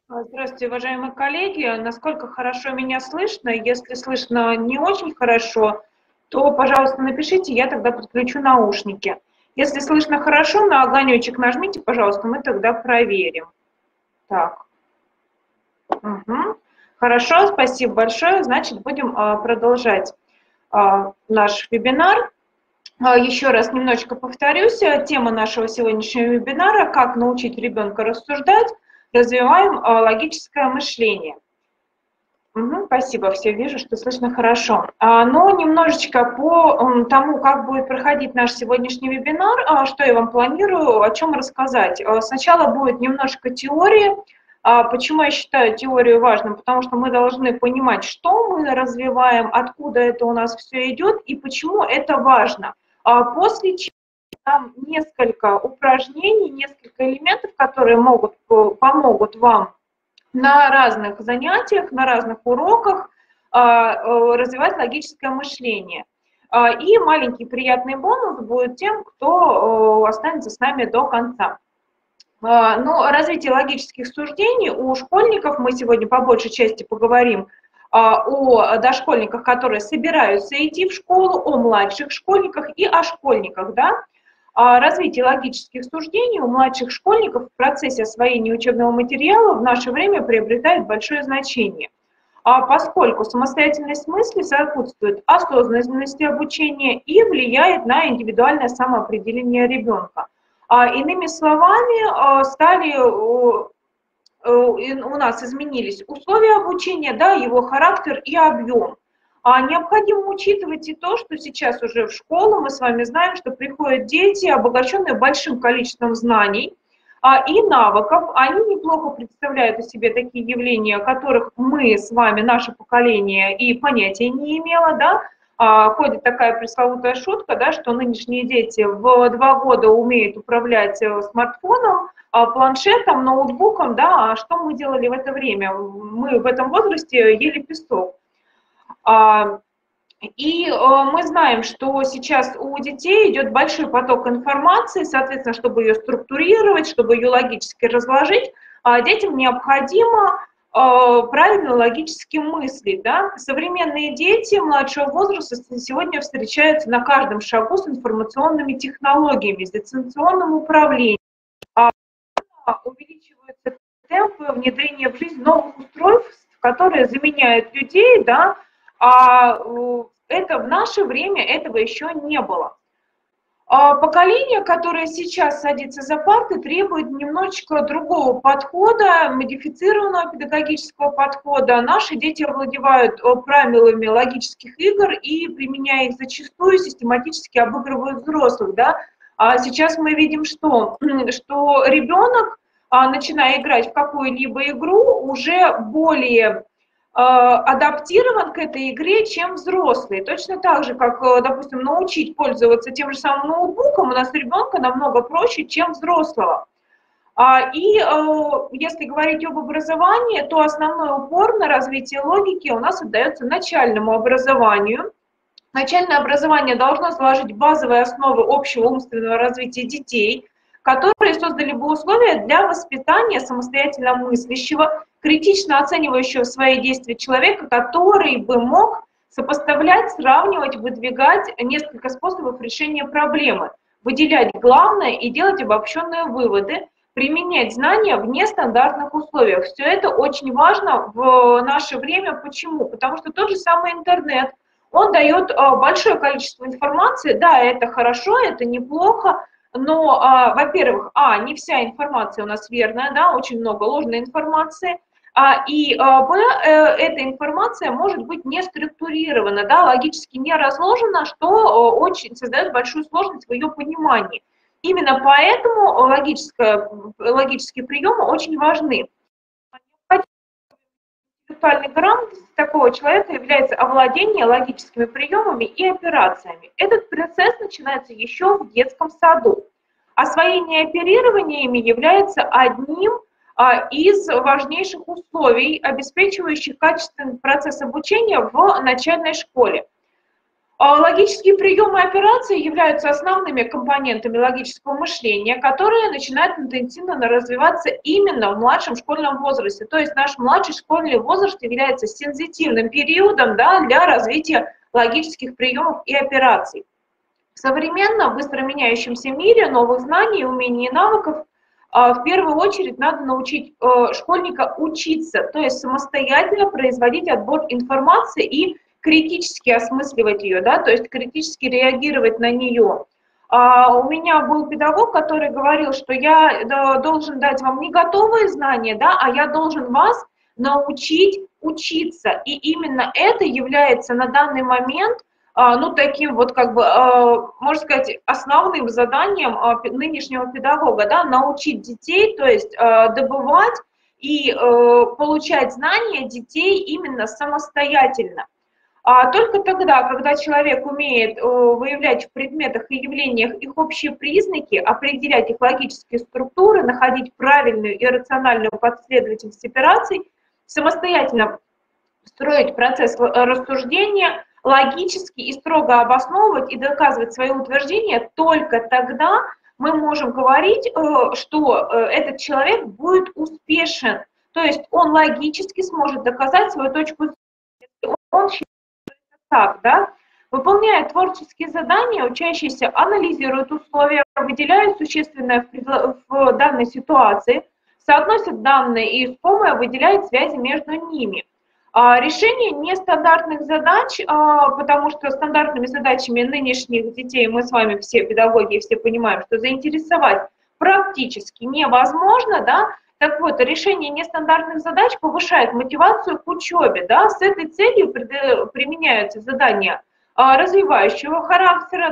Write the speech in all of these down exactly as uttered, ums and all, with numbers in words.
Здравствуйте, уважаемые коллеги. Насколько хорошо меня слышно? Если слышно не очень хорошо, то, пожалуйста, напишите, я тогда подключу наушники. Если слышно хорошо, на огонечек нажмите, пожалуйста, мы тогда проверим. Так. Угу. Хорошо, спасибо большое. Значит, будем а, продолжать а, наш вебинар. А, Еще раз немножечко повторюсь. Тема нашего сегодняшнего вебинара – как научить ребенка рассуждать, развиваем а, логическое мышление. Мгм, спасибо, все вижу, что слышно хорошо. А, Но немножечко по м, тому, как будет проходить наш сегодняшний вебинар, а, что я вам планирую, о чем рассказать. А, Сначала будет немножко теории. А, Почему я считаю теорию важным? Потому что мы должны понимать, что мы развиваем, откуда это у нас все идет и почему это важно. А После чего там несколько упражнений, несколько элементов, которые могут, э, помогут вам на разных занятиях, на разных уроках а, э, развивать логическое мышление. А, И маленький приятный бонус будет тем, кто э, останется с нами до конца. А, Но развитие логических суждений у школьников, мы сегодня по большей части поговорим а, о дошкольниках, которые собираются идти в школу, о младших школьниках и о школьниках, да. А Развитие логических суждений у младших школьников в процессе освоения учебного материала в наше время приобретает большое значение, а поскольку самостоятельность мысли сопутствует осознанности обучения и влияет на индивидуальное самоопределение ребенка. А Иными словами, а, стали о, э, у нас изменились условия обучения, да, его характер и объем. А необходимо учитывать и то, что сейчас уже в школу мы с вами знаем, что приходят дети, обогащенные большим количеством знаний а, и навыков. Они неплохо представляют о себе такие явления, о которых мы с вами, наше поколение, и понятия не имело, да. А, ходит такая пресловутая шутка, да, что нынешние дети в два года умеют управлять э, смартфоном, а, планшетом, ноутбуком, да, а что мы делали в это время? Мы в этом возрасте ели песок. А, И э, мы знаем, что сейчас у детей идет большой поток информации, соответственно, чтобы ее структурировать, чтобы ее логически разложить, а детям необходимо э, правильно логически мыслить. Да? Современные дети младшего возраста сегодня встречаются на каждом шагу с информационными технологиями, с дистанционным управлением. А увеличиваются темпы внедрения в жизнь новых устройств, которые заменяют людей, да, а э, это в наше время этого еще не было. А Поколение, которое сейчас садится за парты, требует немножечко другого подхода, модифицированного педагогического подхода. Наши дети овладевают э, правилами логических игр и, применяя их зачастую, систематически обыгрывают взрослых. Да? А сейчас мы видим, что, что ребенок, а, начиная играть в какую-либо игру, уже более адаптирован к этой игре, чем взрослые. Точно так же, как, допустим, научить пользоваться тем же самым ноутбуком у нас ребенка намного проще, чем взрослого. И если говорить об образовании, то основной упор на развитие логики у нас отдается начальному образованию. Начальное образование должно заложить базовые основы общего умственного развития детей, которые создали бы условия для воспитания самостоятельно мыслящего, критично оценивающего свои действия человека, который бы мог сопоставлять, сравнивать, выдвигать несколько способов решения проблемы, выделять главное и делать обобщенные выводы, применять знания в нестандартных условиях. Все это очень важно в наше время. Почему? Потому что тот же самый интернет, он дает большое количество информации. Да, это хорошо, это неплохо, но, а, во-первых, а, не вся информация у нас верная, да, очень много ложной информации, а, и, а, б, э, эта информация может быть не структурирована, да, логически не разложена, что а, очень создает большую сложность в ее понимании. Именно поэтому логические приемы очень важны. Интеллектуальной грамотностью такого человека является овладение логическими приемами и операциями. Этот процесс начинается еще в детском саду. Освоение оперированиями является одним а, из важнейших условий, обеспечивающих качественный процесс обучения в начальной школе. Логические приемы и операции являются основными компонентами логического мышления, которые начинают интенсивно развиваться именно в младшем школьном возрасте. То есть наш младший школьный возраст является сенситивным периодом, да, для развития логических приемов и операций. В современном, быстро меняющемся мире новых знаний, умений и навыков в первую очередь надо научить школьника учиться, то есть самостоятельно производить отбор информации и критически осмысливать ее, да, то есть критически реагировать на нее. А, у меня был педагог, который говорил, что я да, должен дать вам не готовые знания, да, а я должен вас научить учиться. И именно это является на данный момент, а, ну, таким вот, как бы, а, можно сказать, основным заданием а, нынешнего педагога, да, научить детей, то есть а, добывать и а, получать знания детей именно самостоятельно. А только тогда, когда человек умеет выявлять в предметах и явлениях их общие признаки, определять их логические структуры, находить правильную и рациональную последовательность операций, самостоятельно строить процесс рассуждения, логически и строго обосновывать и доказывать свои утверждения, только тогда мы можем говорить, что этот человек будет успешен. То есть он логически сможет доказать свою точку зрения. Он так, да? Выполняя творческие задания, учащиеся анализируют условия, выделяют существенное в, в данной ситуации, соотносят данные и искомое, выделяют связи между ними. А, решение нестандартных задач, а, потому что стандартными задачами нынешних детей мы с вами все педагоги, все понимаем, что заинтересовать практически невозможно, да? Так вот, решение нестандартных задач повышает мотивацию к учебе, да, с этой целью применяются задания развивающего характера,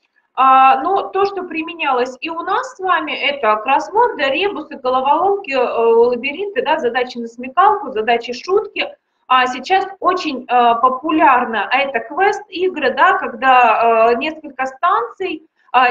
да, но то, что применялось и у нас с вами, это кроссворды, ребусы, головоломки, лабиринты, да, задачи на смекалку, задачи шутки. А сейчас очень популярно это квест-игры, да, когда несколько станций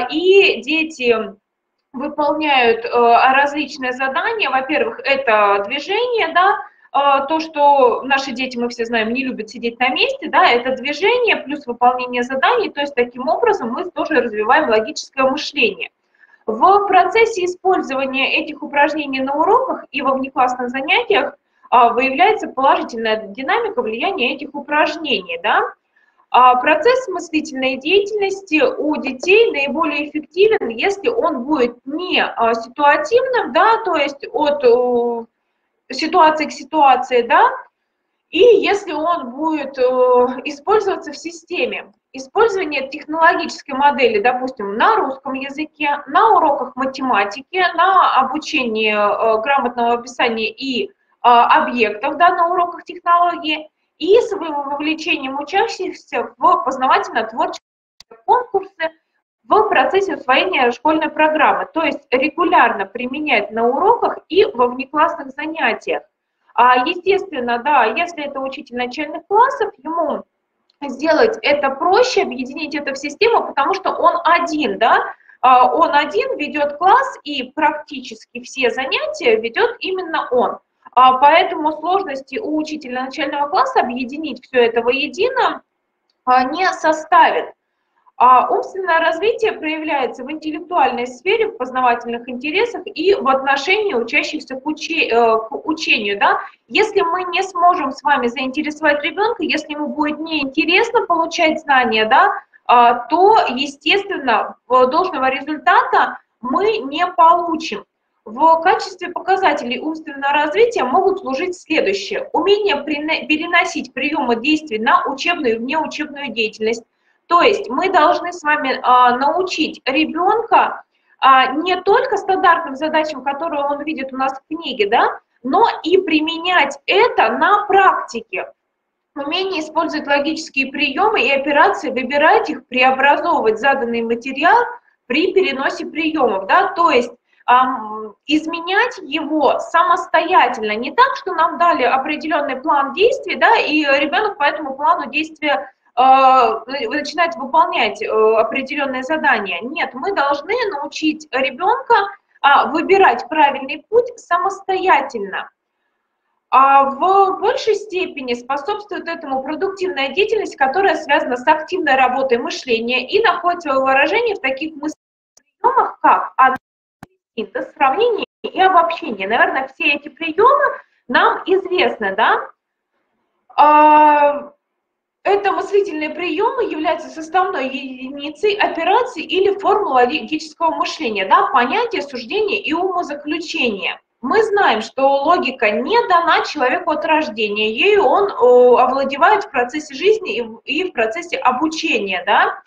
и дети выполняют э, различные задания. Во-первых, это движение, да, э, то, что наши дети, мы все знаем, не любят сидеть на месте, да, это движение плюс выполнение заданий, то есть таким образом мы тоже развиваем логическое мышление. В процессе использования этих упражнений на уроках и во внеклассных занятиях э, выявляется положительная динамика влияния этих упражнений, да. Процесс мыслительной деятельности у детей наиболее эффективен, если он будет не ситуативным, да, то есть от ситуации к ситуации, да, и если он будет использоваться в системе. Использование технологической модели, допустим, на русском языке, на уроках математики, на обучении грамотного описания и объектов, да, на уроках технологии, и с вовлечением учащихся в познавательно-творческие конкурсы в процессе усвоения школьной программы, то есть регулярно применять на уроках и во внеклассных занятиях. А естественно, да, если это учитель начальных классов, ему сделать это проще, объединить это в систему, потому что он один, да, он один ведет класс, и практически все занятия ведет именно он. Поэтому сложности у учителя начального класса объединить все это воедино не составит. Умственное развитие проявляется в интеллектуальной сфере, в познавательных интересах и в отношении учащихся к, учи, к учению. Да? Если мы не сможем с вами заинтересовать ребенка, если ему будет неинтересно получать знания, да, то, естественно, должного результата мы не получим. В качестве показателей умственного развития могут служить следующее. Умение переносить приемы действий на учебную и внеучебную деятельность. То есть мы должны с вами а, научить ребенка а, не только стандартным задачам, которые он видит у нас в книге, да, но и применять это на практике. Умение использовать логические приемы и операции, выбирать их, преобразовывать заданный материал при переносе приемов. Да, то есть изменять его самостоятельно, не так, что нам дали определенный план действий, да, и ребенок по этому плану действия э, начинает выполнять э, определенные задания. Нет, мы должны научить ребенка э, выбирать правильный путь самостоятельно. А в большей степени способствует этому продуктивная деятельность, которая связана с активной работой мышления и находит свое выражение в таких мыслях, как анализ, сравнение и обобщение. Наверное, все эти приемы нам известны, да? Это мыслительные приемы являются составной единицей операций или формул логического мышления, да, понятия, суждения и умозаключения. Мы знаем, что логика не дана человеку от рождения, ею он овладевает в процессе жизни и в процессе обучения. Да.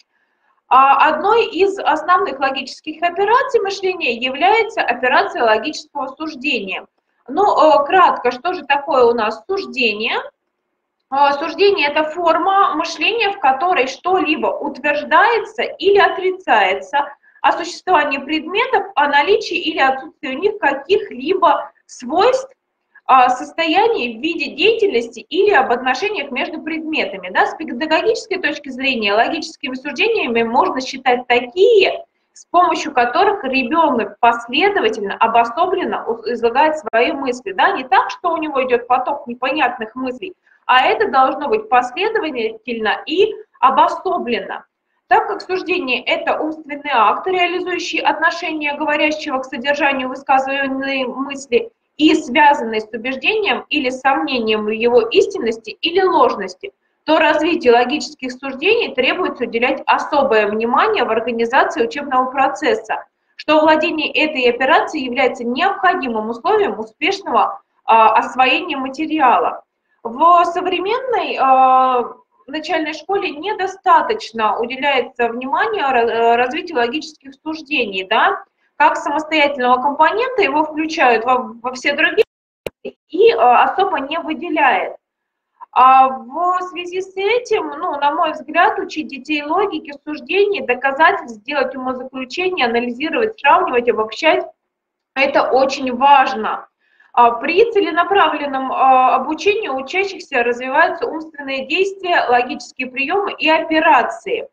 Одной из основных логических операций мышления является операция логического суждения. Ну, кратко, что же такое у нас суждение? Суждение – это форма мышления, в которой что-либо утверждается или отрицается о существовании предметов, о наличии или отсутствии у них каких-либо свойств, состояний в виде деятельности или об отношениях между предметами. Да, с педагогической точки зрения логическими суждениями можно считать такие, с помощью которых ребенок последовательно, обособленно излагает свои мысли. Да, не так, что у него идет поток непонятных мыслей, а это должно быть последовательно и обособленно. Так как суждение – это умственный акт, реализующий отношение говорящего к содержанию высказываемой мысли и связанный с убеждением или сомнением в его истинности или ложности, то развитию логических суждений требуется уделять особое внимание в организации учебного процесса, что владение этой операцией является необходимым условием успешного а, освоения материала. В современной э, начальной школе недостаточно уделяется внимание развитию логических суждений, да, как самостоятельного компонента его включают во, во все другие и э, особо не выделяет. А в связи с этим, ну, на мой взгляд, учить детей логике, суждений, доказательств, делать умозаключения, анализировать, сравнивать, обобщать – это очень важно. При целенаправленном обучении у учащихся развиваются умственные действия, логические приемы и операции.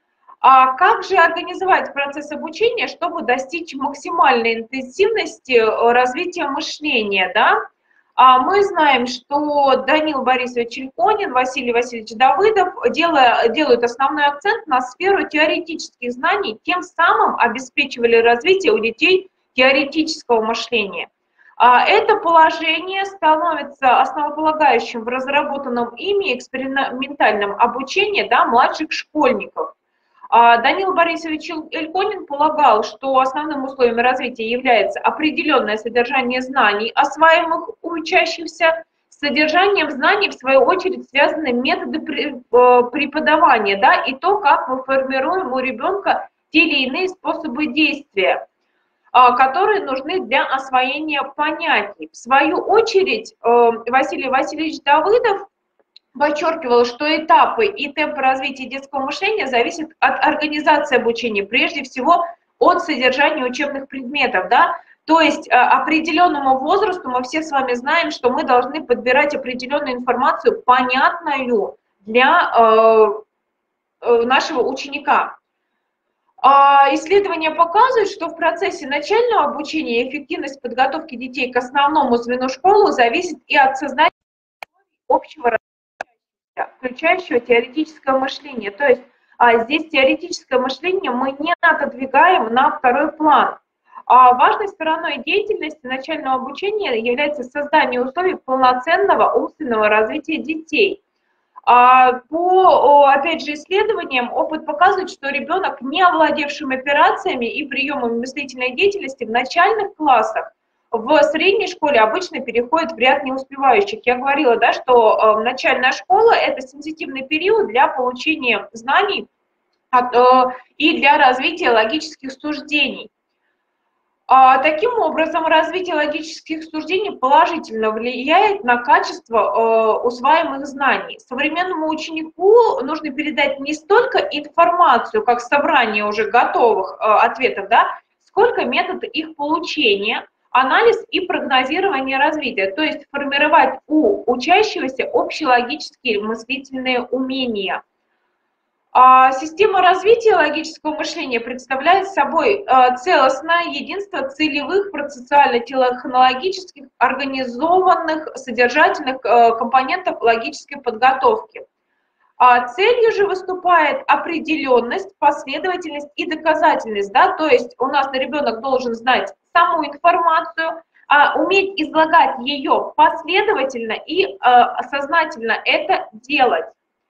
А как же организовать процесс обучения, чтобы достичь максимальной интенсивности развития мышления? Да? Мы знаем, что Данил Борисович Ильконин, Василий Васильевич Давыдов делая, делают основной акцент на сферу теоретических знаний, тем самым обеспечивали развитие у детей теоретического мышления. Это положение становится основополагающим в разработанном ими экспериментальном обучении, да, младших школьников. Данил Борисович Ильконин полагал, что основным условием развития является определенное содержание знаний, осваиваемых у учащихся. С содержанием знаний, в свою очередь, связаны методы преподавания, да, и то, как мы формируем у ребенка те или иные способы действия, которые нужны для освоения понятий. В свою очередь, Василий Васильевич Давыдов подчеркивал, что этапы и темпы развития детского мышления зависят от организации обучения, прежде всего от содержания учебных предметов. Да? То есть определенному возрасту мы все с вами знаем, что мы должны подбирать определенную информацию, понятную для нашего ученика. Исследования показывают, что в процессе начального обучения эффективность подготовки детей к основному звену школы зависит и от сознания общего развития, включающего теоретическое мышление. То есть здесь теоретическое мышление мы не отодвигаем на второй план. Важной стороной деятельности начального обучения является создание условий полноценного умственного развития детей. По, опять же, исследованиям, опыт показывает, что ребенок, не овладевшим операциями и приемами мыслительной деятельности в начальных классах, в средней школе обычно переходит в ряд неуспевающих. Я говорила, да, что начальная школа – это сенситивный период для получения знаний и для развития логических суждений. Таким образом, развитие логических суждений положительно влияет на качество усваиваемых знаний. Современному ученику нужно передать не столько информацию, как собрание уже готовых ответов, да, сколько метод их получения, анализ и прогнозирование развития, то есть формировать у учащегося общелогические мыслительные умения. Система развития логического мышления представляет собой целостное единство целевых процессуально-технологических, организованных, содержательных компонентов логической подготовки. Целью же выступает определенность, последовательность и доказательность. Да? То есть у нас ребенок должен знать саму информацию, уметь излагать ее последовательно и сознательно это делать.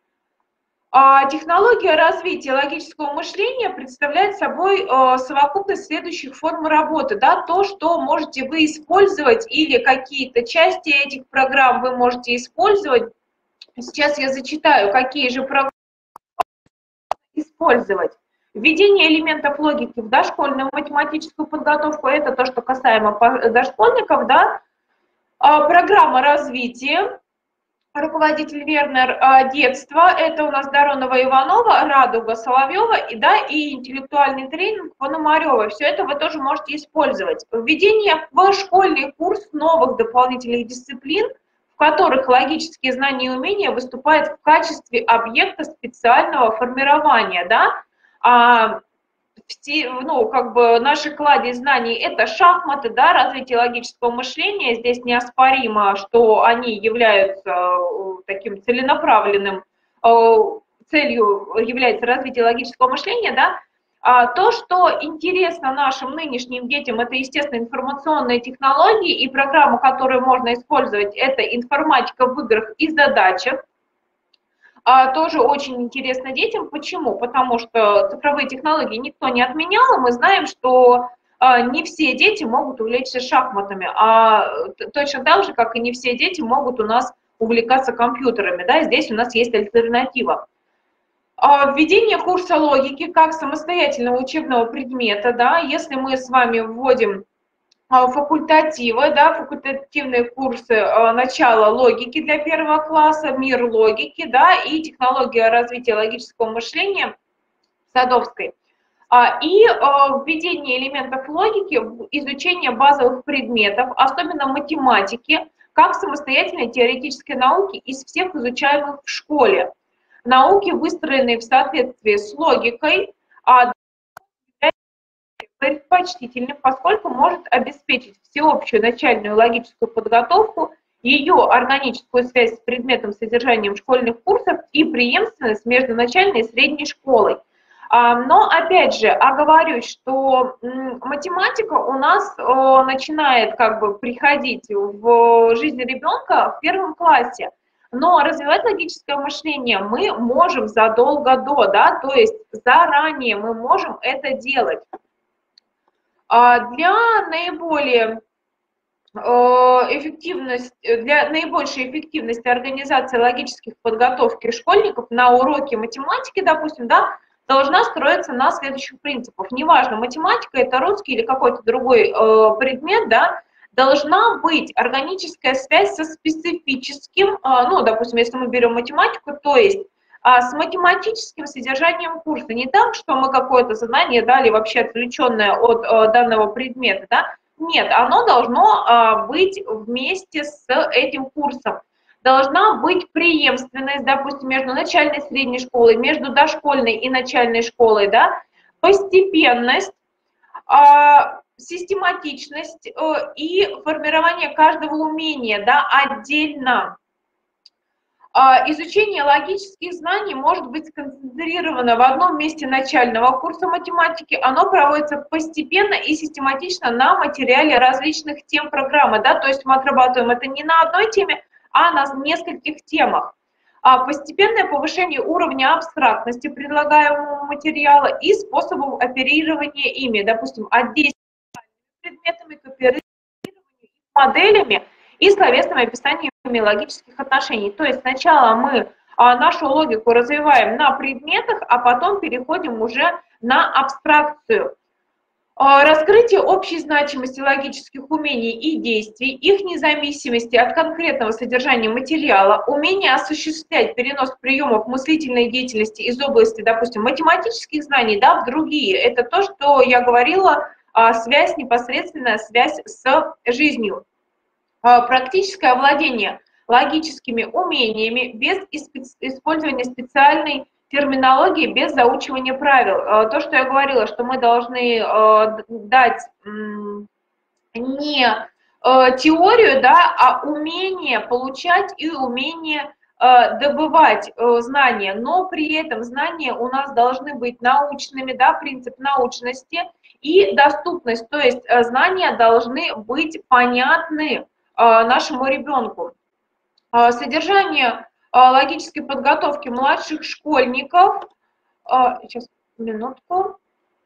Технология развития логического мышления представляет собой совокупность следующих форм работы. Да, то, что можете вы использовать, или какие-то части этих программ вы можете использовать. Сейчас я зачитаю, какие же программы использовать. Введение элементов логики в дошкольную математическую подготовку. Это то, что касаемо дошкольников. Да. Программа развития. Руководитель Вернер, детство, это у нас Доронова, Иванова, Радуга, Соловьева, и, да, и интеллектуальный тренинг Пономарева. Все это вы тоже можете использовать. Введение в школьный курс новых дополнительных дисциплин, в которых логические знания и умения выступают в качестве объекта специального формирования. Да? А, все, ну, как бы наши кладезь знаний – это шахматы, да, развитие логического мышления. Здесь неоспоримо, что они являются таким целенаправленным, целью является развитие логического мышления, да. А то, что интересно нашим нынешним детям, это, естественно, информационные технологии, и программу, которую можно использовать, это информатика в играх и задачах. Тоже очень интересно детям. Почему? Потому что цифровые технологии никто не отменял, и мы знаем, что не все дети могут увлечься шахматами, а точно так же, как и не все дети могут у нас увлекаться компьютерами. Да? Здесь у нас есть альтернатива. Введение курса логики как самостоятельного учебного предмета. Да? Если мы с вами вводим факультативы, да, факультативные курсы начала логики для первого класса, мир логики, да, и технология развития логического мышления Садовской. И введение элементов логики в изучение базовых предметов, особенно математики, как самостоятельной теоретической науки из всех изучаемых в школе. Науки, выстроенные в соответствии с логикой, предпочтительным, поскольку может обеспечить всеобщую начальную логическую подготовку, ее органическую связь с предметом содержанием школьных курсов и преемственность между начальной и средней школой. Но, опять же, оговорюсь, что математика у нас начинает как бы приходить в жизнь ребенка в первом классе, но развивать логическое мышление мы можем задолго до, да, то есть заранее мы можем это делать. Для наиболее эффективности, для наибольшей эффективности организации логических подготовки школьников на уроке математики, допустим, да, должна строиться на следующих принципах. Неважно, математика, это русский или какой-то другой э, предмет, да, должна быть органическая связь со специфическим, э, ну, допустим, если мы берем математику, то есть э, с математическим содержанием курса. Не так, что мы какое-то задание дали вообще отвлеченное от э, данного предмета, да. Нет, оно должно э, быть вместе с этим курсом. Должна быть преемственность, допустим, между начальной и средней школой, между дошкольной и начальной школой, да, постепенность, систематичность и формирование каждого умения, да, отдельно. Изучение логических знаний может быть сконцентрировано в одном месте начального курса математики, оно проводится постепенно и систематично на материале различных тем программы, да, то есть мы отрабатываем это не на одной теме, а на нескольких темах. Постепенное повышение уровня абстрактности предлагаемого материала и способов оперирования ими, допустим, от действия предметами к оперированию моделями и словесным описанием логических отношений. То есть сначала мы нашу логику развиваем на предметах, а потом переходим уже на абстракцию. Раскрытие общей значимости логических умений и действий, их независимости от конкретного содержания материала, умение осуществлять перенос приемов мыслительной деятельности из области, допустим, математических знаний, да, в другие. Это то, что я говорила, связь, непосредственная связь с жизнью. Практическое овладение логическими умениями без использования специальной терминологии без заучивания правил. То, что я говорила, что мы должны дать не теорию, да, а умение получать и умение добывать знания, но при этом знания у нас должны быть научными, да, принцип научности и доступность, то есть знания должны быть понятны нашему ребенку. Содержание логической подготовки младших школьников, сейчас, минутку,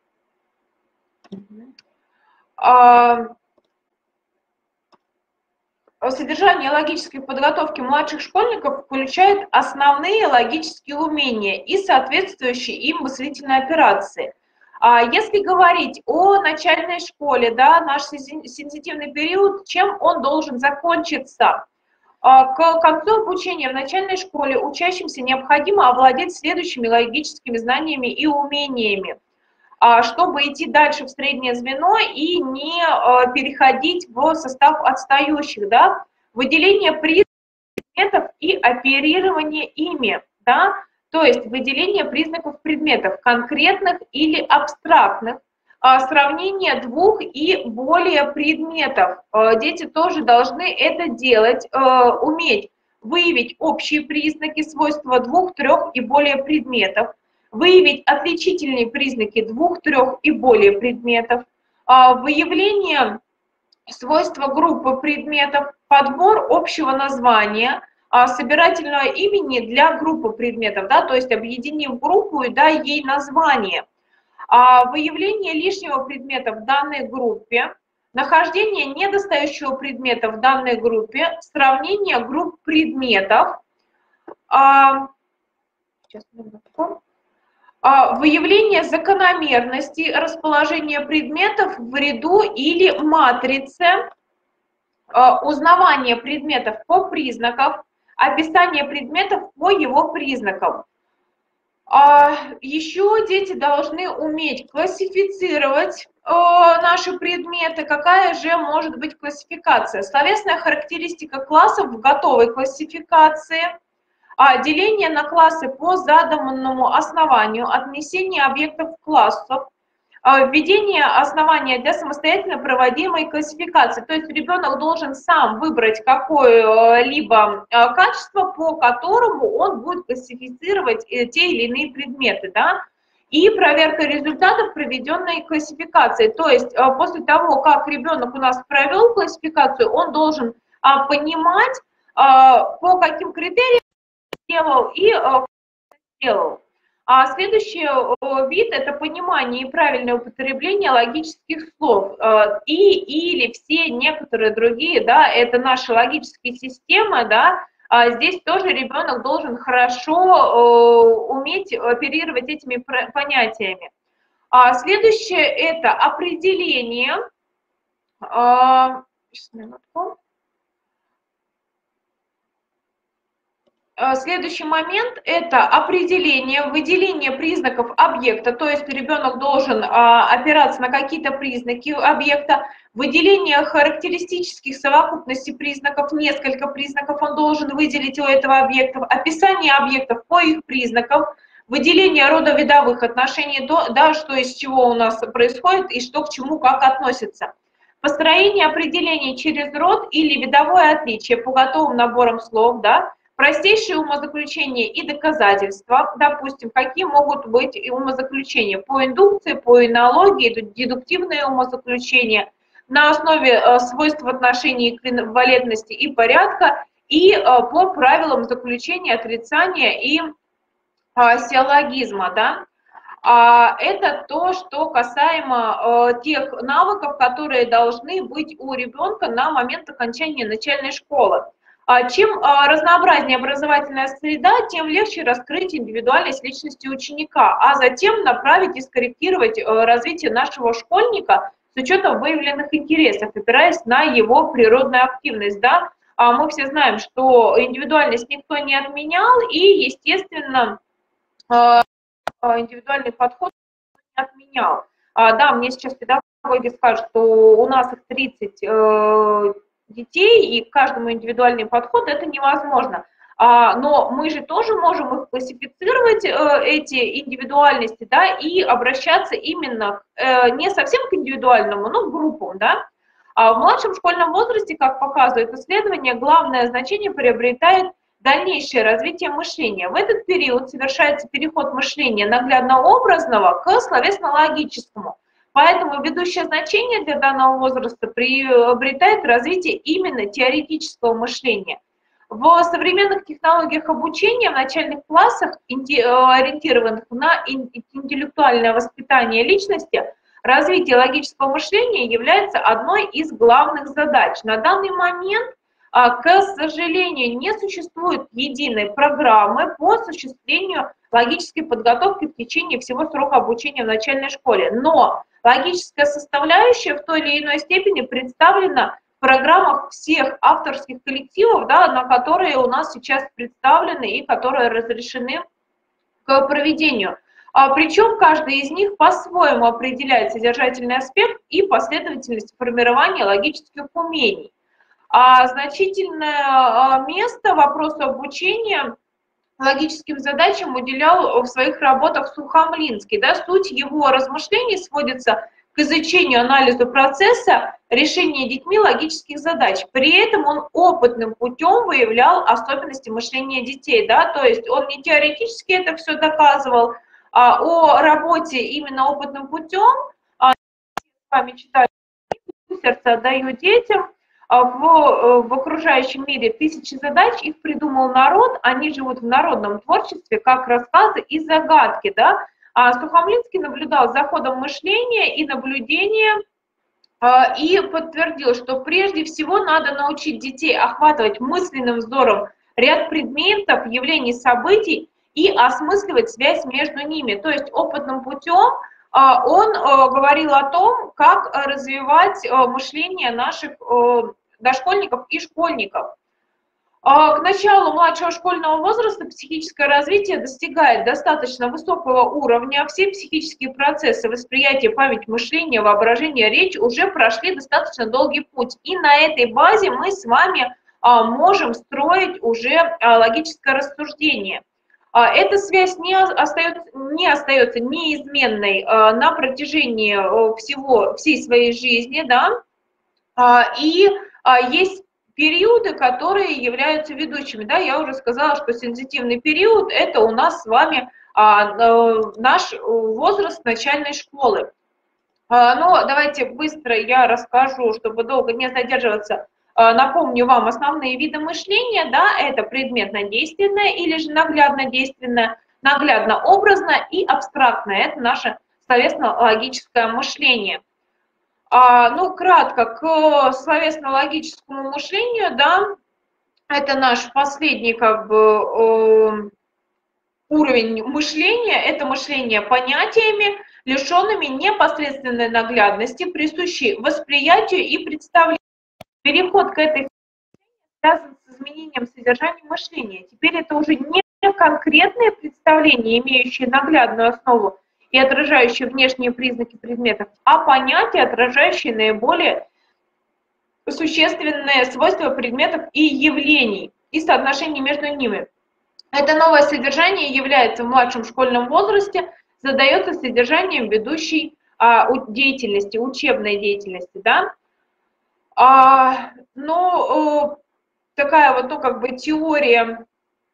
Содержание логической подготовки младших школьников включает основные логические умения и соответствующие им мыслительные операции. Если говорить о начальной школе, да, наш сенситивный период, чем он должен закончиться? К концу обучения в начальной школе учащимся необходимо овладеть следующими логическими знаниями и умениями, чтобы идти дальше в среднее звено и не переходить в состав отстающих, да, выделение предметов и оперирование ими, да, то есть выделение признаков предметов, конкретных или абстрактных, сравнение двух и более предметов. Дети тоже должны это делать, уметь выявить общие признаки, свойства двух, трех и более предметов, выявить отличительные признаки двух, трех и более предметов, выявление свойства группы предметов, подбор общего названия, собирательного имени для группы предметов, да, то есть объединив группу и дай ей название, выявление лишнего предмета в данной группе, нахождение недостающего предмета в данной группе, сравнение групп предметов, сейчас, минутку. Выявление закономерности расположения предметов в ряду или матрице, узнавание предметов по признакам, описание предметов по его признакам. Еще дети должны уметь классифицировать наши предметы. Какая же может быть классификация? Словесная характеристика классов в готовой классификации. Деление на классы по заданному основанию, отнесение объектов к классу, введение основания для самостоятельно проводимой классификации. То есть ребенок должен сам выбрать какое-либо качество, по которому он будет классифицировать те или иные предметы, да? И проверка результатов проведенной классификации. То есть после того, как ребенок у нас провел классификацию, он должен понимать, по каким критериям делал и сделал. А следующий вид – это понимание и правильное употребление логических слов. И, или все некоторые другие, да, это наши логические системы, да, здесь тоже ребенок должен хорошо уметь оперировать этими понятиями. А следующее – это определение. Сейчас, минутку. Следующий момент – это определение, выделение признаков объекта, то есть ребенок должен опираться на какие-то признаки объекта, выделение характеристических совокупностей признаков, несколько признаков он должен выделить у этого объекта, описание объектов по их признакам, выделение рода видовых отношений, да, что из чего у нас происходит и что к чему как относится. Построение определений через род или видовое отличие по готовым наборам слов, да, простейшие умозаключения и доказательства, допустим, какие могут быть и умозаключения по индукции, по энологии, дедуктивные умозаключения на основе свойств отношений, эквивалентности и порядка и по правилам заключения, отрицания и силлогизма. Да? Это то, что касаемо тех навыков, которые должны быть у ребенка на момент окончания начальной школы. Чем разнообразнее образовательная среда, тем легче раскрыть индивидуальность личности ученика, а затем направить и скорректировать развитие нашего школьника с учетом выявленных интересов, опираясь на его природную активность. Да? Мы все знаем, что индивидуальность никто не отменял, и, естественно, индивидуальный подход не отменял. Да, мне сейчас педагоги скажут, что у нас их тридцать детей, и к каждому индивидуальный подход, это невозможно. А, но мы же тоже можем их классифицировать, э, эти индивидуальности, да, и обращаться именно э, не совсем к индивидуальному, но к группам, да. А в младшем школьном возрасте, как показывает исследование, главное значение приобретает дальнейшее развитие мышления. В этот период совершается переход мышления наглядно-образного к словесно-логическому. Поэтому ведущее значение для данного возраста приобретает развитие именно теоретического мышления. В современных технологиях обучения в начальных классах, ориентированных на интеллектуальное воспитание личности, развитие логического мышления является одной из главных задач. На данный момент, к сожалению, не существует единой программы по осуществлению логической подготовки в течение всего срока обучения в начальной школе. Но логическая составляющая в той или иной степени представлена в программах всех авторских коллективов, да, на которые у нас сейчас представлены и которые разрешены к проведению. А, причем каждый из них по-своему определяет содержательный аспект и последовательность формирования логических умений. А значительное место вопросу обучения логическим задачам уделял в своих работах Сухомлинский. Да, суть его размышлений сводится к изучению, анализу процесса решения детьми логических задач. При этом он опытным путем выявлял особенности мышления детей. Да, то есть он не теоретически это все доказывал, а о работе именно опытным путем. А, с вами читали «Сердце отдаю детям». В, в окружающем мире тысячи задач, их придумал народ, они живут в народном творчестве, как рассказы и загадки. Да? А Сухомлинский наблюдал за ходом мышления и наблюдения и подтвердил, что прежде всего надо научить детей охватывать мысленным взором ряд предметов, явлений, событий и осмысливать связь между ними. То есть опытным путем он говорил о том, как развивать мышление наших дошкольников и школьников. К началу младшего школьного возраста психическое развитие достигает достаточно высокого уровня. Все психические процессы восприятия, память, мышления, воображения, речь уже прошли достаточно долгий путь. И на этой базе мы с вами можем строить уже логическое рассуждение. Эта связь не остается, не остается неизменной на протяжении всего, всей своей жизни, да, и есть периоды, которые являются ведущими. Да, я уже сказала, что сензитивный период – это у нас с вами наш возраст начальной школы. Но давайте быстро я расскажу, чтобы долго не задерживаться. Напомню вам основные виды мышления, да, это предметно-действенное или же наглядно-действенное, наглядно-образное и абстрактное. Это наше словесно-логическое мышление. А, ну, кратко, к словесно-логическому мышлению, да, это наш последний, как бы, уровень мышления, это мышление понятиями, лишенными непосредственной наглядности, присущей восприятию и представлению. Переход к этой связан с изменением содержания мышления. Теперь это уже не конкретные представления, имеющие наглядную основу и отражающие внешние признаки предметов, а понятия, отражающие наиболее существенные свойства предметов и явлений и соотношения между ними. Это новое содержание является в младшем школьном возрасте, задается содержанием ведущей а, деятельности, учебной деятельности. Да? А, ну, такая вот, ну, как бы теория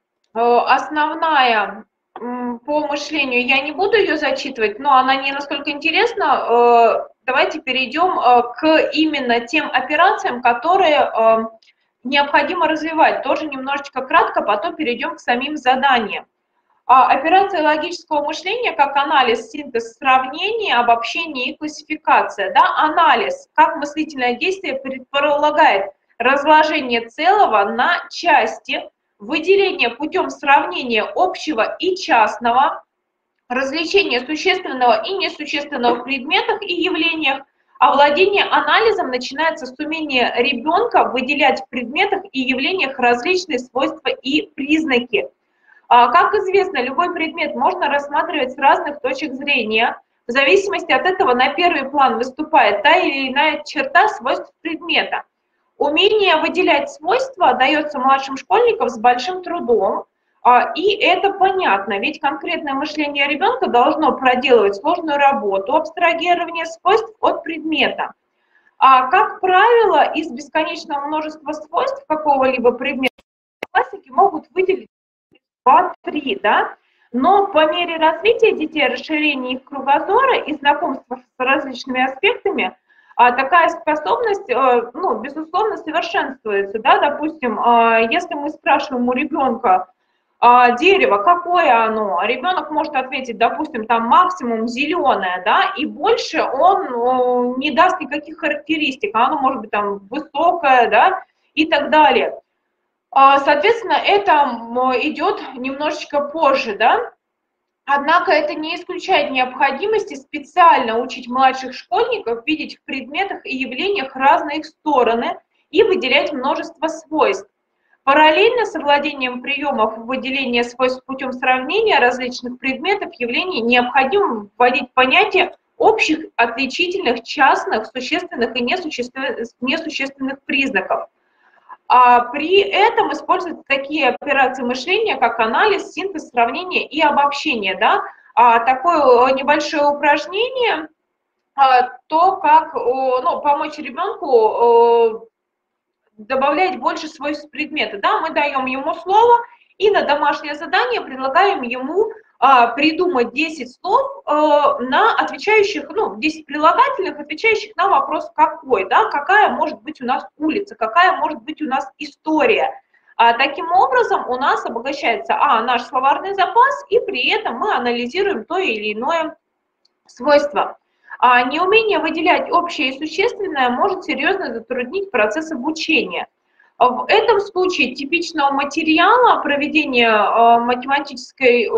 основная по мышлению, я не буду ее зачитывать, но она не настолько интересна. Давайте перейдем к именно тем операциям, которые необходимо развивать. Тоже немножечко кратко, потом перейдем к самим заданиям. Операция логического мышления как анализ, синтез, сравнение, обобщение и классификация. Да? Анализ как мыслительное действие предполагает разложение целого на части, выделение путем сравнения общего и частного, различение существенного и несущественного в предметах и явлениях, а владение анализом начинается с умения ребенка выделять в предметах и явлениях различные свойства и признаки. Как известно, любой предмет можно рассматривать с разных точек зрения. В зависимости от этого на первый план выступает та или иная черта свойств предмета. Умение выделять свойства дается младшим школьникам с большим трудом, и это понятно, ведь конкретное мышление ребенка должно проделывать сложную работу абстрагирования свойств от предмета. А, как правило, из бесконечного множества свойств какого-либо предмета классики могут выделить два-три, да? Но по мере развития детей, расширения их кругозора и знакомства с различными аспектами, а, такая способность, а, ну, безусловно, совершенствуется, да? Допустим, а, если мы спрашиваем у ребенка, а, дерево, какое оно, а ребенок может ответить, допустим, там максимум зеленое, да, и больше он о, не даст никаких характеристик, оно может быть там высокое, да, и так далее. А, соответственно, это идет немножечко позже, да. Однако это не исключает необходимости специально учить младших школьников видеть в предметах и явлениях разные их стороны и выделять множество свойств. Параллельно с овладением приемов выделения свойств путем сравнения различных предметов, явлений, необходимо вводить понятие общих, отличительных, частных, существенных и несущественных, несущественных признаков. А при этом используются такие операции мышления, как анализ, синтез, сравнение и обобщение. Да? А такое небольшое упражнение, то, как ну, помочь ребенку добавлять больше свойств предмета. Да, мы даем ему слово и на домашнее задание предлагаем ему а, придумать десять слов, а, на отвечающих, ну, десять прилагательных, отвечающих на вопрос «какой?», да, какая может быть у нас улица, какая может быть у нас история. А, таким образом у нас обогащается а, наш словарный запас, и при этом мы анализируем то или иное свойство. А неумение выделять общее и существенное может серьезно затруднить процесс обучения. В этом случае типичного материала проведения математической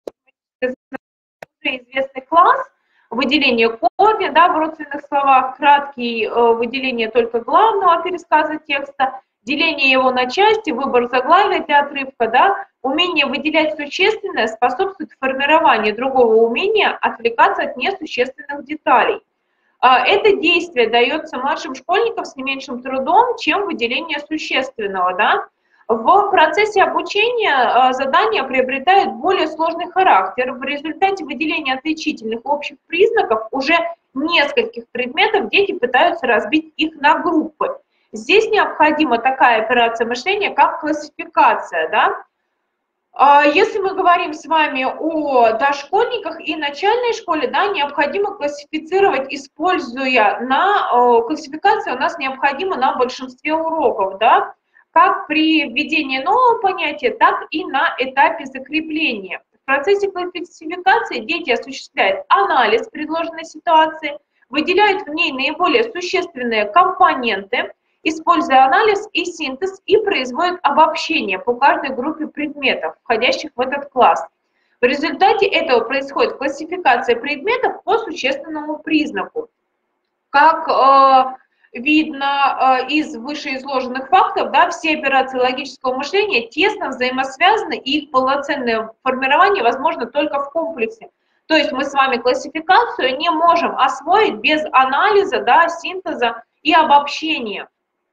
известный класс, выделение корня, да, в родственных словах, краткий выделение только главного пересказа текста, деление его на части, выбор заглавия для отрывка, да, умение выделять существенное способствует формированию другого умения отвлекаться от несущественных деталей. Это действие дается младшим школьникам с не меньшим трудом, чем выделение существенного. Да? В процессе обучения задания приобретают более сложный характер. В результате выделения отличительных общих признаков уже нескольких предметов дети пытаются разбить их на группы. Здесь необходима такая операция мышления, как классификация. Да? Если мы говорим с вами о дошкольниках и начальной школе, да, необходимо классифицировать, используя на классификация у нас необходима на большинстве уроков, да, как при введении нового понятия, так и на этапе закрепления. В процессе классификации дети осуществляют анализ предложенной ситуации, выделяют в ней наиболее существенные компоненты, используя анализ и синтез, и производят обобщение по каждой группе предметов, входящих в этот класс. В результате этого происходит классификация предметов по существенному признаку. Как э, видно э, из вышеизложенных фактов, да, все операции логического мышления тесно взаимосвязаны, и их полноценное формирование возможно только в комплексе. То есть мы с вами классификацию не можем освоить без анализа, да, синтеза и обобщения.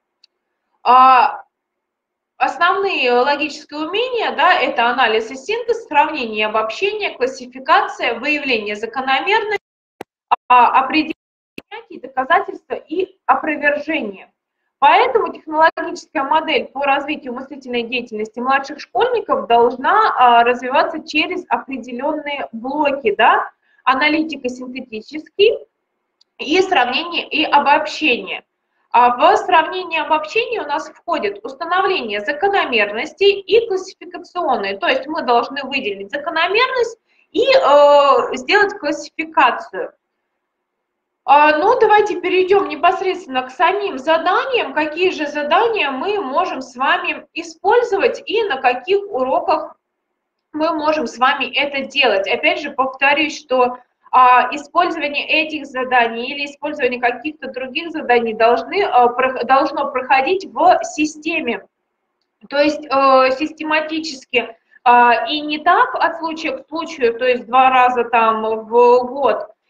Основные логические умения, да, это анализ и синтез, сравнение и обобщение, классификация, выявление закономерностей, определение доказательства и опровержение. Поэтому технологическая модель по развитию мыслительной деятельности младших школьников должна развиваться через определенные блоки, да, аналитико-синтетический и сравнение и обобщение. А в сравнении и обобщении у нас входит установление закономерностей и классификационные. То есть мы должны выделить закономерность и э, сделать классификацию. А, ну, давайте перейдем непосредственно к самим заданиям. Какие же задания мы можем с вами использовать и на каких уроках мы можем с вами это делать. Опять же, повторюсь, что а, использование этих заданий или использование каких-то других заданий должны, а, про, должно проходить в системе, то есть а, систематически, а, и не так от случая к случаю, то есть два раза там в год,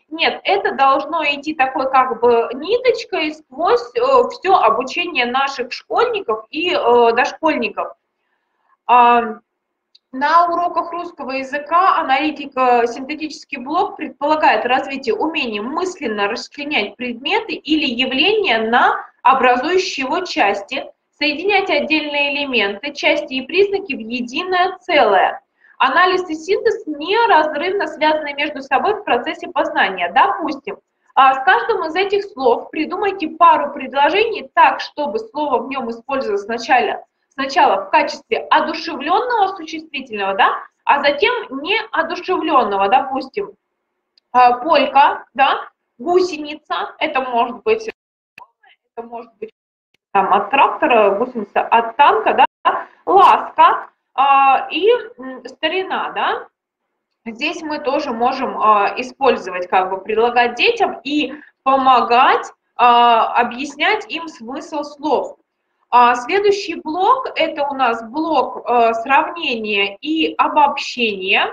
Нет, это должно идти такой как бы ниточкой сквозь все обучение наших школьников и э, дошкольников. А, на уроках русского языка аналитико-синтетический блок предполагает развитие умения мысленно расчленять предметы или явления на образующие его части, соединять отдельные элементы, части и признаки в единое целое. Анализ и синтез неразрывно связаны между собой в процессе познания. Допустим, с каждым из этих слов придумайте пару предложений так, чтобы слово в нем использовалось сначала, сначала в качестве одушевленного существительного, да, а затем неодушевленного. Допустим, полька, да, гусеница, это может быть, это может быть там, от трактора, гусеница от танка, да, ласка, и старина, да, здесь мы тоже можем использовать, как бы предлагать детям и помогать объяснять им смысл слов. Следующий блок – это у нас блок сравнения и обобщения.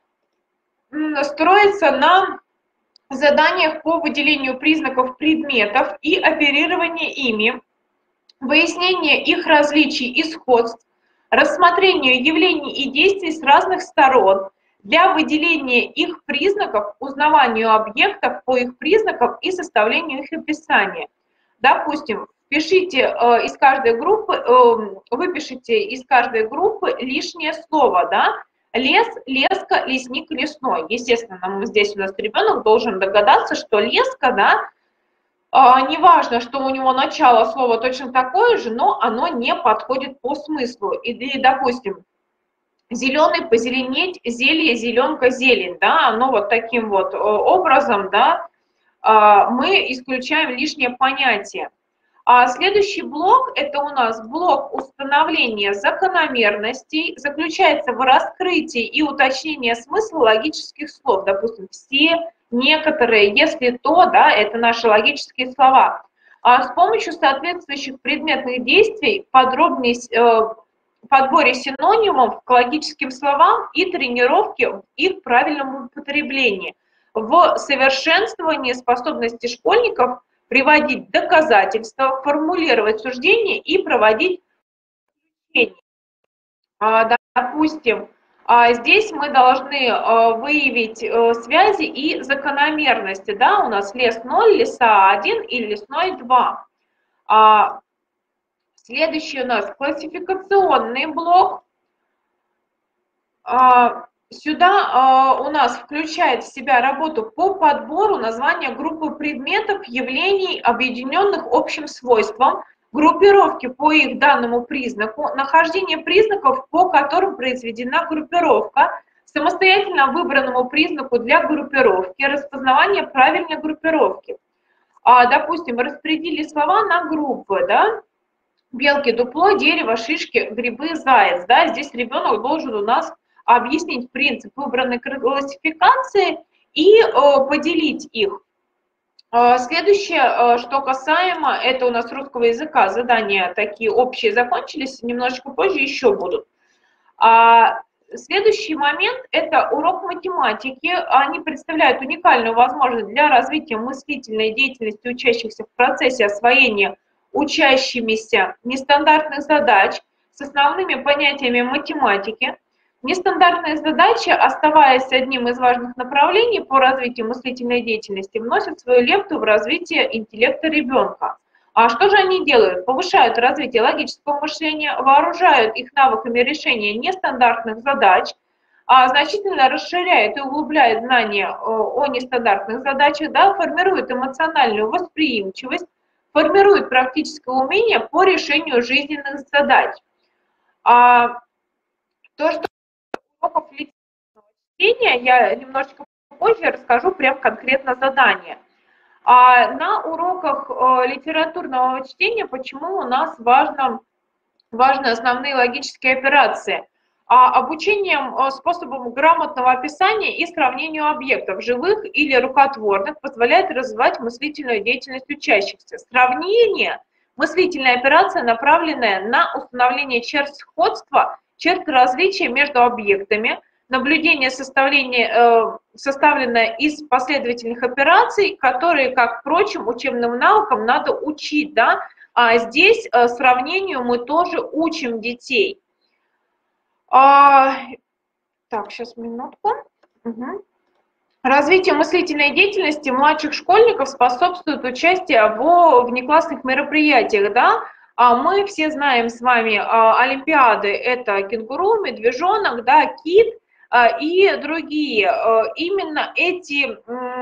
Строится на заданиях по выделению признаков предметов и оперирования ими, выяснение их различий и сходств, рассмотрению явлений и действий с разных сторон, для выделения их признаков, узнаванию объектов по их признакам и составлению их описания. Допустим, пишите э, из каждой группы, э, выпишите из каждой группы лишнее слово, да, лес, леска, лесник, лесной. Естественно, здесь у нас ребенок должен догадаться, что леска, да, А, неважно, что у него начало слова точно такое же, но оно не подходит по смыслу. Или, допустим, зеленый, позеленеть, зелье, зеленка, зелень, да, оно вот таким вот образом, да, мы исключаем лишнее понятие. А следующий блок – это у нас блок установления закономерностей, заключается в раскрытии и уточнении смысла логических слов, допустим, все, некоторые, если то, да, это наши логические слова. А с помощью соответствующих предметных действий подробнее э, подборе синонимов к логическим словам и тренировке в их правильном употреблении, в совершенствовании способности школьников приводить доказательства, формулировать суждения и проводить исключения. Допустим, здесь мы должны выявить связи и закономерности. Да? У нас лес ноль, леса один и лесной два. Следующий у нас классификационный блок. Сюда у нас включает в себя работу по подбору названия группы предметов, явлений, объединенных общим свойством, группировки по их данному признаку, нахождение признаков, по которым произведена группировка, самостоятельно выбранному признаку для группировки, распознавание правильной группировки. Допустим, распределили слова на группы, да? Белки, дупло, дерево, шишки, грибы, заяц. Да? Здесь ребенок должен у нас объяснить принцип выбранной классификации и э, поделить их. Э, следующее, э, что касаемо, это у нас русского языка, задания такие общие закончились, немножечко позже еще будут. А следующий момент – это урок математики. Они представляют уникальную возможность для развития мыслительной деятельности учащихся в процессе освоения учащимися нестандартных задач с основными понятиями математики. Нестандартные задачи, оставаясь одним из важных направлений по развитию мыслительной деятельности, вносят свою лепту в развитие интеллекта ребенка. А что же они делают? Повышают развитие логического мышления, вооружают их навыками решения нестандартных задач, а значительно расширяют и углубляют знания о нестандартных задачах, да, формируют эмоциональную восприимчивость, формирует практическое умение по решению жизненных задач. А, то, что уроков литературного чтения, я немножечко позже расскажу прям конкретно задание. А на уроках э, литературного чтения почему у нас важно, важны основные логические операции? А обучением способом грамотного описания и сравнению объектов, живых или рукотворных, позволяет развивать мыслительную деятельность учащихся. Сравнение, мыслительная операция, направленная на установление черт сходства, черт различия между объектами, наблюдение составление, составлено из последовательных операций, которые, как, впрочем, учебным навыкам надо учить, да, а здесь сравнению мы тоже учим детей. А, так, сейчас минутку. Угу. Развитию мыслительной деятельности младших школьников способствует участие в внеклассных мероприятиях, да. А мы все знаем с вами олимпиады, это кенгуру, медвежонок, да, кит и другие. Именно эти,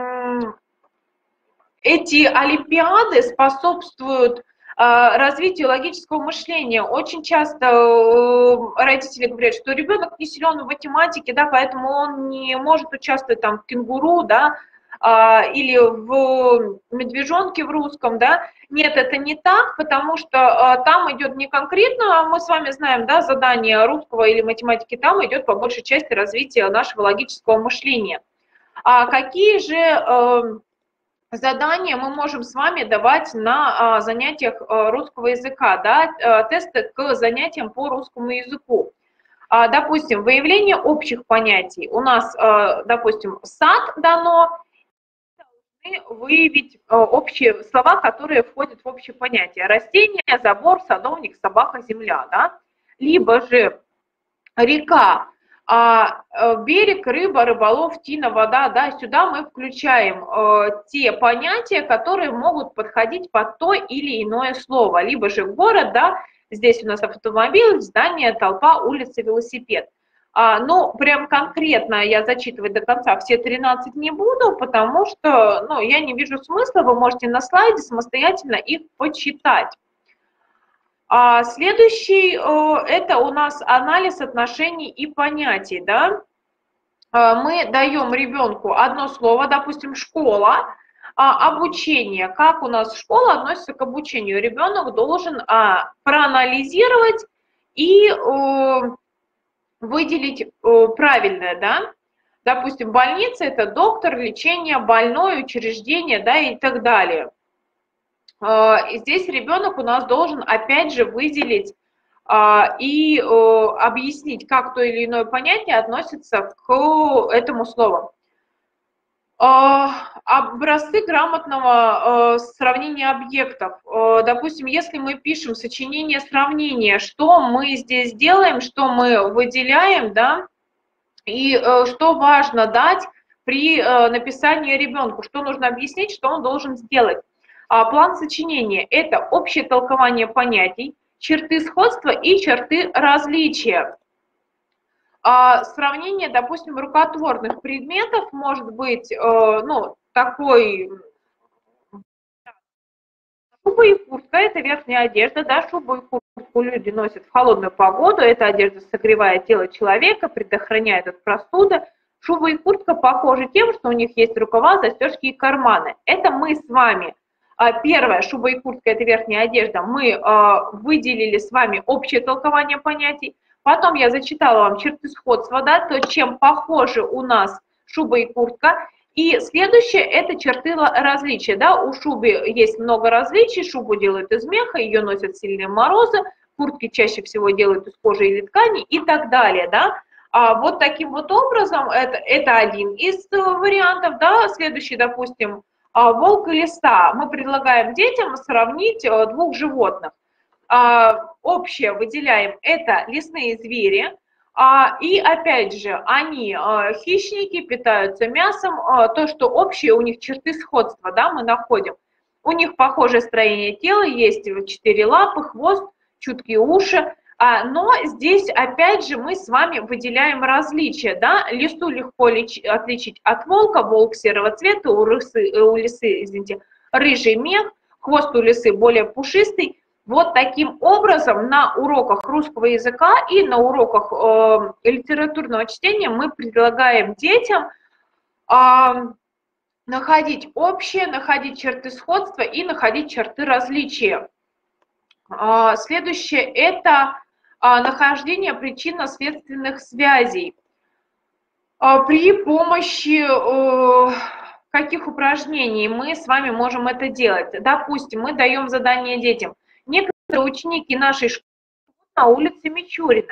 эти олимпиады способствуют развитию логического мышления. Очень часто родители говорят, что ребенок не силен в математике, да, поэтому он не может участвовать там в кенгуру, да, или в медвежонке в русском, да. Нет, это не так, потому что там идет не конкретно, мы с вами знаем, да, задание русского или математики, там идет по большей части развитие нашего логического мышления. А какие же задания мы можем с вами давать на а, занятиях а, русского языка, да, а, тесты к занятиям по русскому языку? А, допустим, выявление общих понятий. У нас, а, допустим, сад дано, должны выявить а, общие слова, которые входят в общее понятие. Растение, забор, садовник, собака, земля, да? Либо же река. А берег, рыба, рыболов, тина, вода, да, сюда мы включаем э, те понятия, которые могут подходить под то или иное слово. Либо же город, да, здесь у нас автомобиль, здание, толпа, улица, велосипед. А, ну, прям конкретно я зачитывать до конца все тринадцать не буду, потому что, ну, я не вижу смысла, вы можете на слайде самостоятельно их почитать. А следующий – это у нас анализ отношений и понятий. Да? Мы даем ребенку одно слово, допустим, школа, обучение. Как у нас школа относится к обучению? Ребенок должен проанализировать и выделить правильное. Да? Допустим, больница – это доктор, лечение, больное, учреждение, да, и так далее. Здесь ребенок у нас должен опять же выделить и объяснить, как то или иное понятие относится к этому слову. Образцы грамотного сравнения объектов. Допустим, если мы пишем сочинение сравнения, что мы здесь делаем, что мы выделяем, да, и что важно дать при написании ребенку, что нужно объяснить, что он должен сделать. План сочинения – это общее толкование понятий, черты сходства и черты различия. Сравнение, допустим, рукотворных предметов может быть, ну, такой… Шуба и куртка – это верхняя одежда, да, шубу и куртку люди носят в холодную погоду, эта одежда согревает тело человека, предохраняет от простуды. Шуба и куртка похожи тем, что у них есть рукава, застежки и карманы. Это мы с вами. Первое, шуба и куртка – это верхняя одежда. Мы э, выделили с вами общее толкование понятий. Потом я зачитала вам черты сходства, да, то, чем похожи у нас шуба и куртка. И следующее – это черты различия. Да. У шубы есть много различий. Шубу делают из меха, ее носят в сильные морозы. Куртки чаще всего делают из кожи или ткани и так далее. Да. А вот таким вот образом, это, это один из вариантов. Да. Следующий, допустим, волк и лиса. Мы предлагаем детям сравнить двух животных. Общее выделяем – это лесные звери. И опять же, они хищники, питаются мясом. То, что общее, у них черты сходства, да, мы находим. У них похожее строение тела, есть четыре лапы, хвост, чуткие уши. Но здесь опять же мы с вами выделяем различия. Да? Лису легко отличить от волка, волк серого цвета, у, рысы, у лисы, извините, рыжий мех, хвост у лисы более пушистый. Вот таким образом на уроках русского языка и на уроках э, литературного чтения мы предлагаем детям э, находить общее, находить черты сходства и находить черты различия. Э, следующее – это нахождение причинно-следственных связей. При помощи каких упражнений мы с вами можем это делать? Допустим, мы даем задание детям. Некоторые ученики нашей школы на улице Мичурина.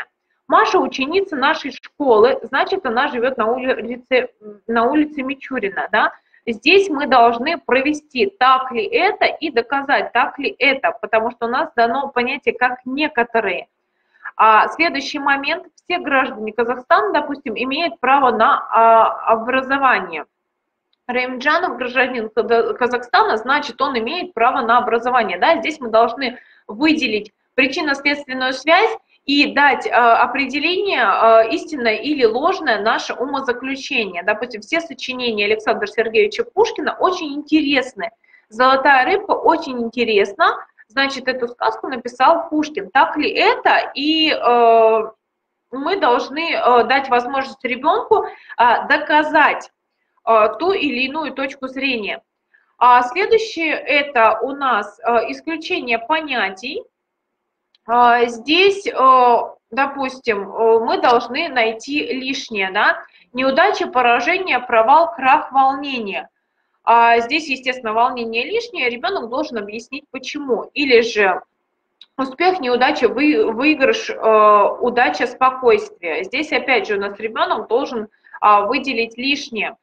Маша ученица нашей школы, значит, она живет на улице, на улице Мичурина, да. Здесь мы должны провести, так ли это, и доказать, так ли это, потому что у нас дано понятие как некоторые. А следующий момент, все граждане Казахстана, допустим, имеют право на а, образование. Раимджанов гражданин Казахстана, значит, он имеет право на образование. Да? Здесь мы должны выделить причинно-следственную связь и дать э, определение э, истинное или ложное наше умозаключение. Допустим, все сочинения Александра Сергеевича Пушкина очень интересны. «Золотая рыбка» очень интересна, значит, эту сказку написал Пушкин. Так ли это? И э, мы должны э, дать возможность ребенку э, доказать ту или иную точку зрения. А следующее – это у нас исключение понятий. Здесь, допустим, мы должны найти лишнее, да? Неудача, поражение, провал, крах, волнение. Здесь, естественно, волнение лишнее, ребенок должен объяснить, почему. Или же успех, неудача, вы, выигрыш, удача, спокойствие. Здесь, опять же, у нас ребенок должен выделить лишнее.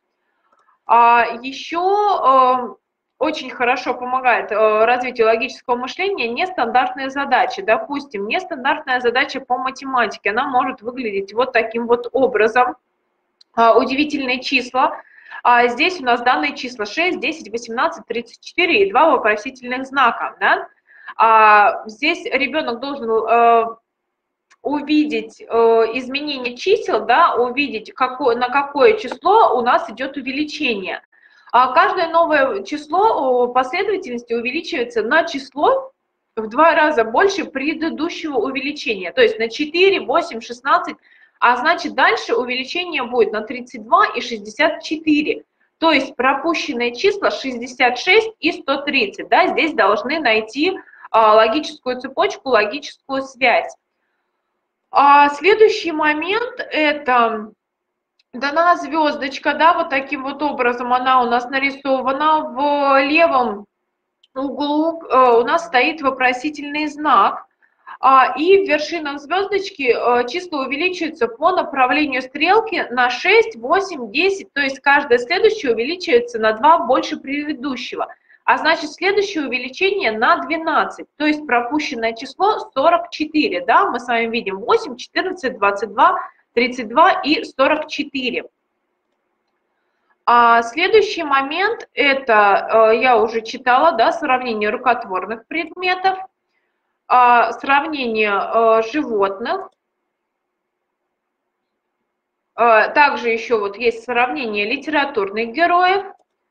Еще очень хорошо помогает развитию логического мышления нестандартные задачи. Допустим, нестандартная задача по математике, она может выглядеть вот таким вот образом. Удивительные числа. Здесь у нас данные числа шесть, десять, восемнадцать, тридцать четыре и два вопросительных знака. Да? Здесь ребенок должен увидеть э, изменение чисел, да, увидеть, какое, на какое число у нас идет увеличение. А каждое новое число последовательности увеличивается на число в два раза больше предыдущего увеличения. То есть на четыре, восемь, шестнадцать, а значит дальше увеличение будет на тридцать два и шестьдесят четыре. То есть пропущенные числа шестьдесят шесть и сто тридцать. Да, здесь должны найти а, логическую цепочку, логическую связь. А следующий момент – это дана звездочка, да, вот таким вот образом она у нас нарисована. В левом углу у нас стоит вопросительный знак, и в вершинах звездочки числа увеличиваются по направлению стрелки на шесть, восемь, десять, то есть каждое следующее увеличивается на два больше предыдущего. А значит, следующее увеличение на двенадцать, то есть пропущенное число сорок четыре, да, мы с вами видим восемь, четырнадцать, двадцать два, тридцать два и сорок четыре. А следующий момент, это я уже читала, да, сравнение рукотворных предметов, сравнение животных, также еще вот есть сравнение литературных героев.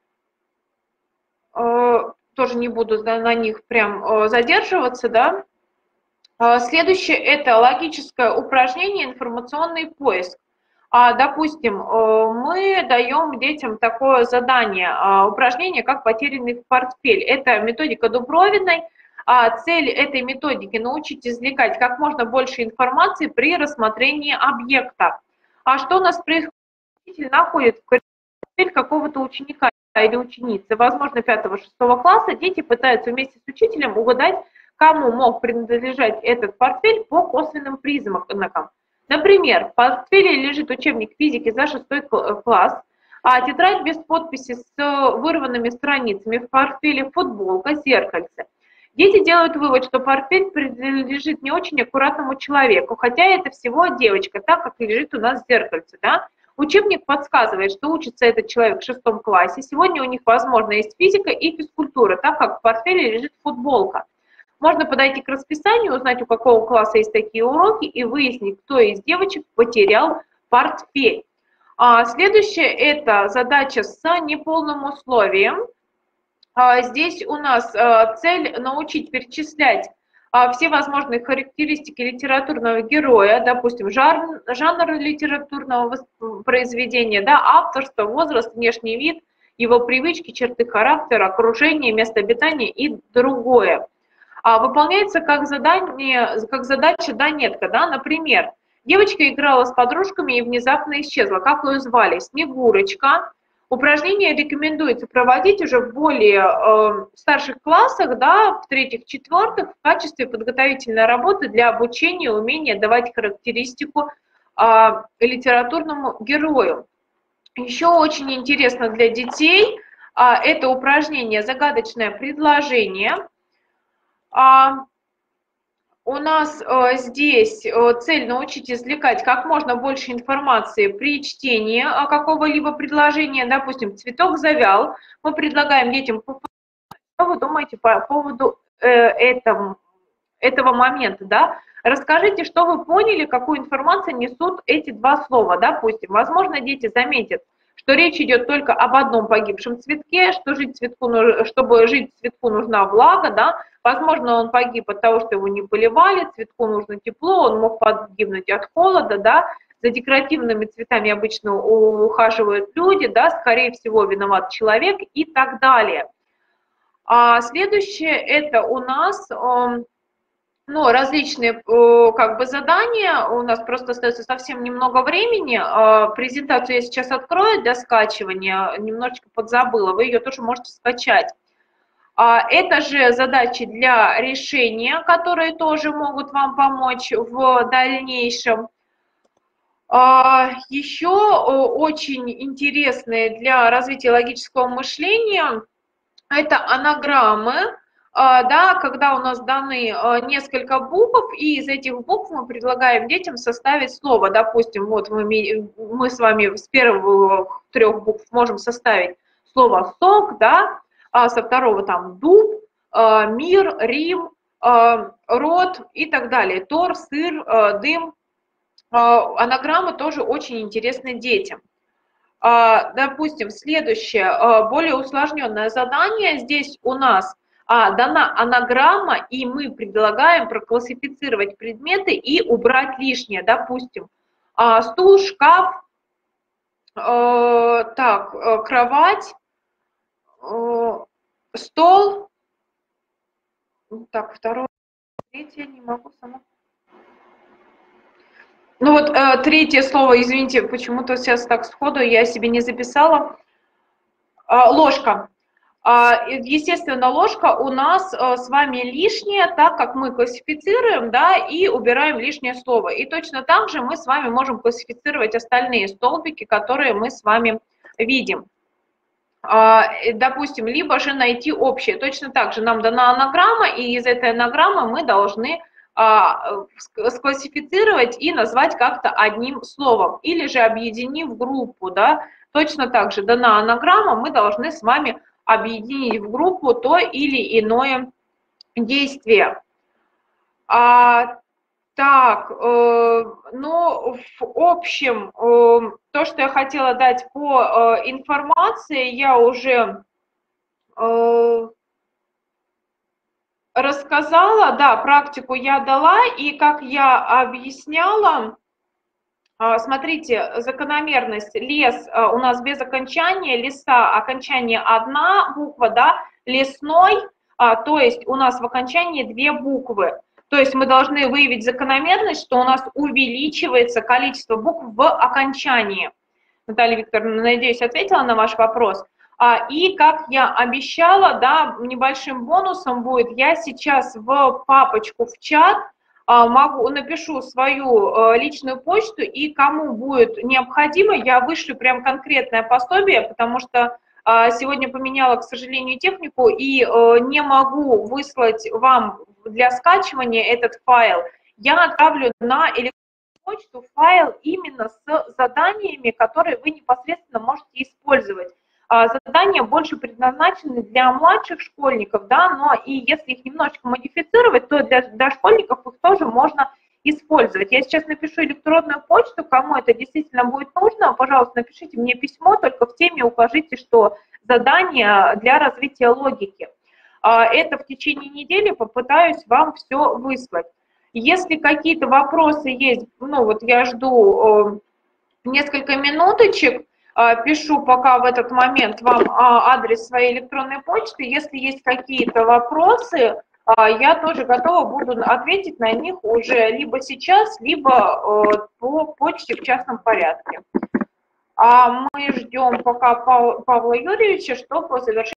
Тоже не буду на них прям задерживаться, да. Следующее – это логическое упражнение, информационный поиск. Допустим, мы даем детям такое задание, упражнение, как потерянный портфель. Это методика Дубровиной. Цель этой методики – научить извлекать как можно больше информации при рассмотрении объекта. А что у нас происходит? Учитель находит в портфель какого-то ученика или ученицы, возможно, пятого-шестого класса, дети пытаются вместе с учителем угадать, кому мог принадлежать этот портфель по косвенным признакам. Например, в портфеле лежит учебник физики за шестой класс, а тетрадь без подписи с вырванными страницами, в портфеле футболка, зеркальце. Дети делают вывод, что портфель принадлежит не очень аккуратному человеку, хотя это всего девочка, так как лежит у нас зеркальце, да? Учебник подсказывает, что учится этот человек в шестом классе. Сегодня у них, возможно, есть физика и физкультура, так как в портфеле лежит футболка. Можно подойти к расписанию, узнать, у какого класса есть такие уроки, и выяснить, кто из девочек потерял портфель. А следующее – это задача с неполным условием. А здесь у нас цель научить перечислять все возможные характеристики литературного героя, допустим, жанр, жанр литературного произведения, да, авторство, возраст, внешний вид, его привычки, черты характера, окружение, место обитания и другое. А выполняется как задание, как задача да-нетка, да, например, девочка играла с подружками и внезапно исчезла. Как ее звали? Снегурочка. Упражнения рекомендуется проводить уже в более э, старших классах, да, в третьих, четвертых, в качестве подготовительной работы для обучения, умения давать характеристику э, литературному герою. Еще очень интересно для детей э, это упражнение «Загадочное предложение». А, у нас э, здесь э, цель научить извлекать как можно больше информации при чтении э, какого-либо предложения. Допустим, цветок завял. Мы предлагаем детям, что вы думаете по поводу э, этого, этого момента, да? Расскажите, что вы поняли, какую информацию несут эти два слова, допустим. Возможно, дети заметят, что речь идет только об одном погибшем цветке, что жить цветку, чтобы жить цветку нужна влага, да? Возможно, он погиб от того, что его не поливали, цветку нужно тепло, он мог погибнуть от холода, да? За декоративными цветами обычно ухаживают люди, да? Скорее всего, виноват человек и так далее. А следующее это у нас ну, различные как бы задания, у нас просто остается совсем немного времени. Презентацию я сейчас открою для скачивания, немножечко подзабыла, вы ее тоже можете скачать. Это же задачи для решения, которые тоже могут вам помочь в дальнейшем. Еще очень интересные для развития логического мышления это анаграммы, да, когда у нас даны несколько букв, и из этих букв мы предлагаем детям составить слово. Допустим, вот мы, мы с вами с первых трех букв можем составить слово «сок», да, а со второго там «дуб», «мир», «рим», «рот» и так далее, «тор», «сыр», «дым». Анаграммы тоже очень интересны детям. Допустим, следующее, более усложненное задание. Здесь у нас дана анаграмма, и мы предлагаем проклассифицировать предметы и убрать лишнее. Допустим, стул, шкаф, так, кровать, стол. Так, второе, третье, не могу сама. Ну вот э, третье слово, извините, почему-то сейчас так сходу я себе не записала. Э, ложка. Э, естественно, ложка у нас э, с вами лишняя, так как мы классифицируем, да, и убираем лишнее слово. И точно так же мы с вами можем классифицировать остальные столбики, которые мы с вами видим. Э, допустим, либо же найти общее. Точно так же нам дана анаграмма, и из этой анаграммы мы должны склассифицировать и назвать как-то одним словом, или же объединив группу, да, точно так же дана анаграмма, мы должны с вами объединить в группу то или иное действие. А, так, э, ну, в общем, э, то, что я хотела дать по э, информации, я уже э, рассказала, да, практику я дала, и как я объясняла, смотрите, закономерность, лес у нас без окончания, леса, окончание одна буква, да, лесной, то есть у нас в окончании две буквы. То есть мы должны выявить закономерность, что у нас увеличивается количество букв в окончании. Наталья Викторовна, надеюсь, ответила на ваш вопрос. И, как я обещала, да, небольшим бонусом будет, я сейчас в папочку, в чат могу, напишу свою личную почту, и кому будет необходимо, я вышлю прям конкретное пособие, потому что сегодня поменяла, к сожалению, технику, и не могу выслать вам для скачивания этот файл. Я отправлю на электронную почту файл именно с заданиями, которые вы непосредственно можете использовать. Задания больше предназначены для младших школьников, да, но и если их немножечко модифицировать, то для дошкольников их тоже можно использовать. Я сейчас напишу электронную почту, кому это действительно будет нужно, пожалуйста, напишите мне письмо, только в теме укажите, что задание для развития логики. Это в течение недели попытаюсь вам все выслать. Если какие-то вопросы есть, ну вот я жду несколько минуточек, пишу пока в этот момент вам адрес своей электронной почты. Если есть какие-то вопросы, я тоже готова буду ответить на них уже либо сейчас, либо по почте в частном порядке. А мы ждем пока Павла Юрьевича, чтобы завершить